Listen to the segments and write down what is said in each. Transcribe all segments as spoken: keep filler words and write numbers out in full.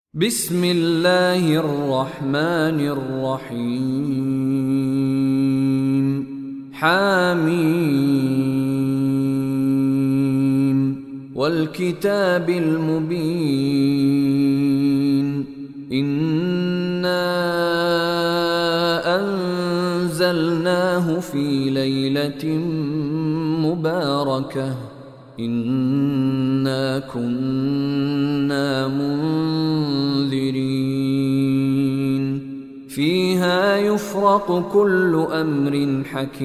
بسم الله الرحمن الرحيم حميم والكتاب المبين إنا أنزلناه في ليلة مباركة إنا كنا منذرين فيها يفرق كل أمر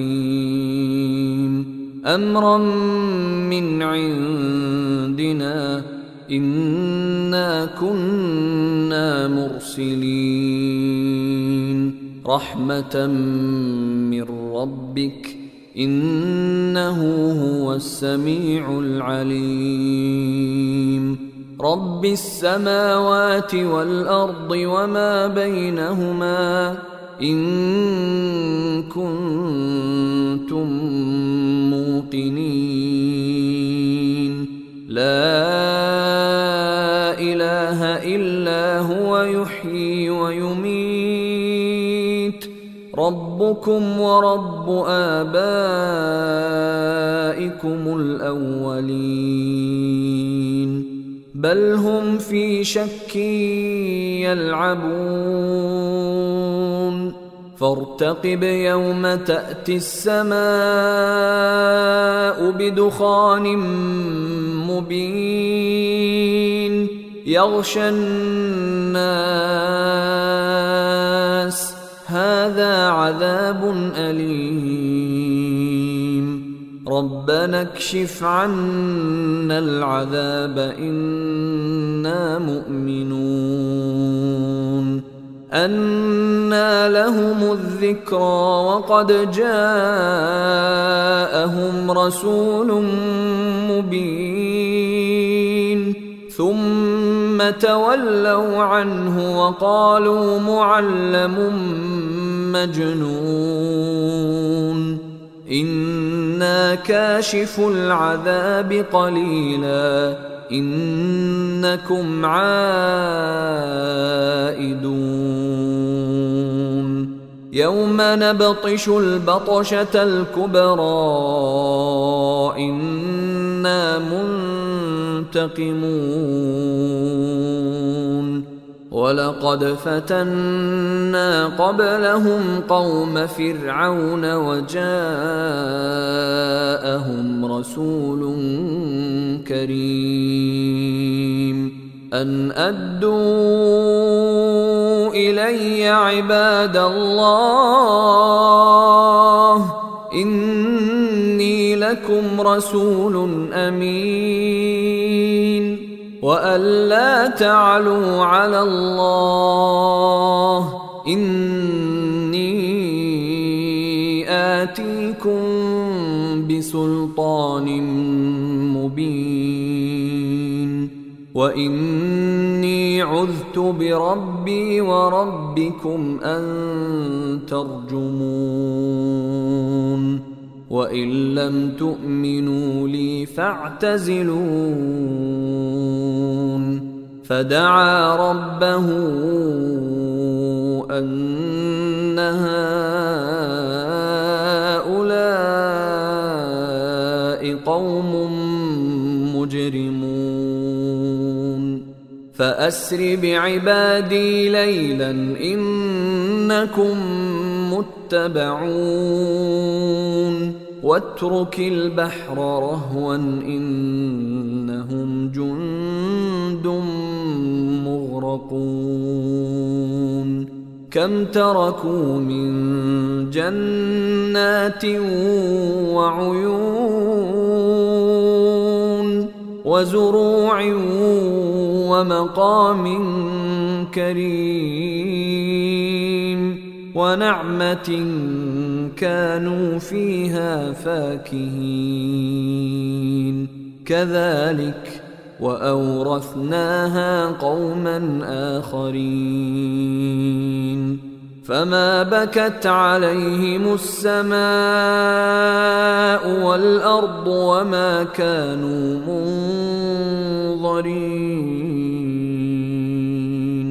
حكيم أمرا من عندنا إنا كنا مرسلين رحمة من ربك إنه هو السميع العليم رب السماوات والأرض وما بينهما إن كنتم موقنين لا إله إلا هو يحيي ويميت ربكم ورب آبائكم الأولين بل هم في شك يلعبون فارتقب يوم تأتي السماء بدخان مبين يغشى الناس هذا عذاب أليم ربنا اكشف عنا العذاب إنا مؤمنون أنى لهم الذكرى وقد جاءهم رسول مبين ثم تولوا عنه وقالوا معلم مجنون إنا كاشف العذاب قليلا إنكم عائدون يوم نبطش البطشة الكبرى إنا منتقمون ولقد فتنا قبلهم قوم فرعون وجاءهم رسول كريم أن أدوا إلي عباد الله إني لكم رسول أمين وأن لا تعلوا على الله إني آتيكم بسلطان مبين وإني عذت بربي وربكم أن ترجمون وإن لم تؤمنوا لي فاعتزلون فدعا ربه أن هؤلاء قوم مجرمون فأسر بعبادي ليلا إنكم متبعون واترك البحر رهوا إنهم جند مغرقون كم تركوا من جنات وعيون وزروع ومقام كريم ونعمة كانوا فيها فاكهين كذلك وأورثناها قوما آخرين فما بكت عليهم السماء والأرض وما كانوا منظرين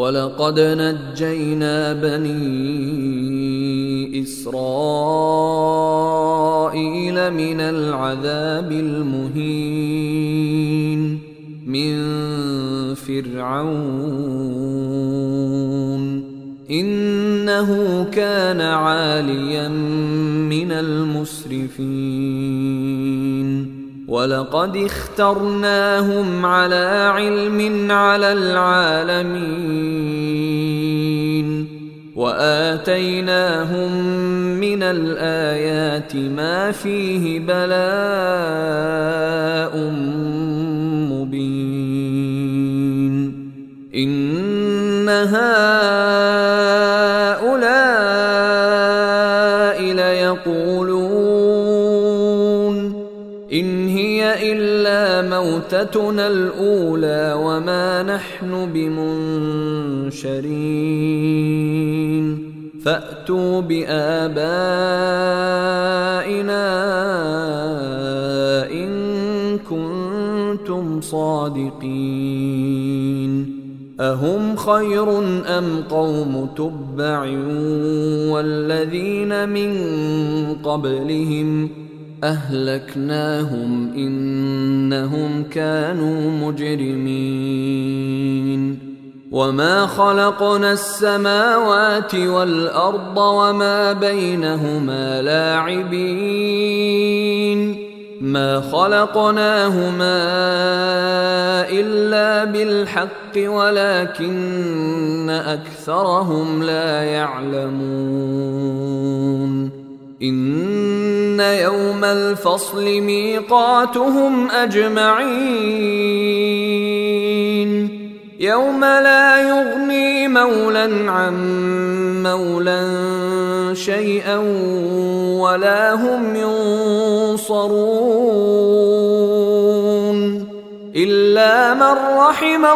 ولقد نجينا بني إسرائيل من العذاب المهين من فرعون إنه كان عاليا من المسرفين ولقد اخترناهم على علم على العالمين وآتيناهم من الآيات ما فيه بلاء مبين إن هؤلاء ليقولون إن هي إلا موتتنا الأولى وما نحن بمنشرين فأتوا بآبائنا إن كنتم صادقين أهم خير أم قوم تبع والذين من قبلهم أهلكناهم إنهم كانوا مجرمين وما خلقنا السماوات والأرض وما بينهما لاعبين ما خلقناهما إلا بالحق ولكن أكثرهم لا يعلمون إن يوم الفصل ميقاتهم أجمعين يوم لا يغني مولى عن مولى شيئا ولا هم ينصرون إلا من رحم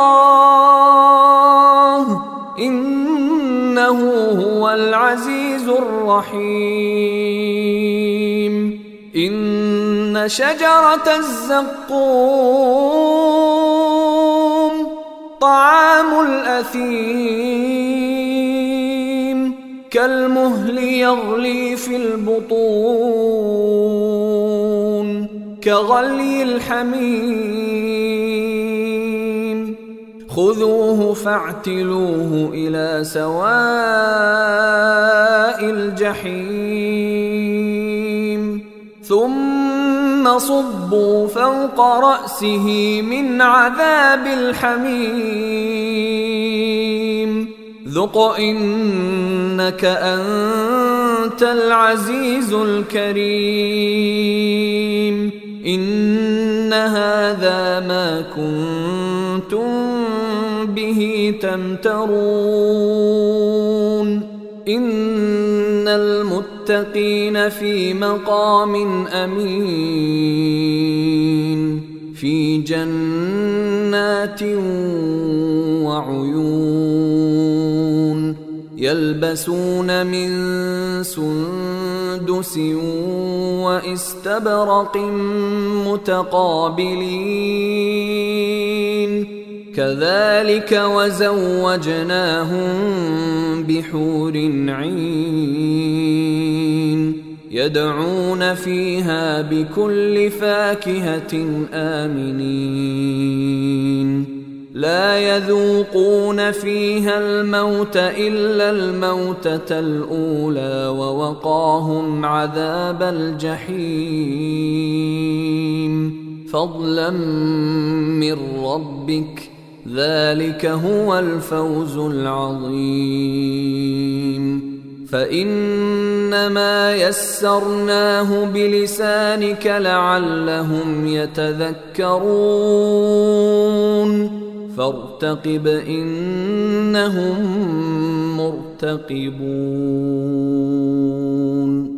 الله إنه هو العزيز الرحيم إن شجرة الزقوم طعام الأثيم كالمهل يغلي في البطون كغلي الحميم خذوه فاعتلوه إلى سواء الجحيم ثم صبوا فوق رأسه من عذاب الحميم ذق إنك أنت العزيز الكريم إن هذا ما كنتم به تمترون إن المتقين في مقام أمين في جنات وعيون يلبسون من سندس واستبرق متقابلين كذلك وزوجناهم بحور عين يدعون فيها بكل فاكهة آمنين لا يذوقون فيها الموت إلا الموتة الأولى ووقاهم عذاب الجحيم فضلا من ربك ذلك هو الفوز العظيم فإنما يسرناه بلسانك لعلهم يتذكرون فارتقب إنهم مرتقبون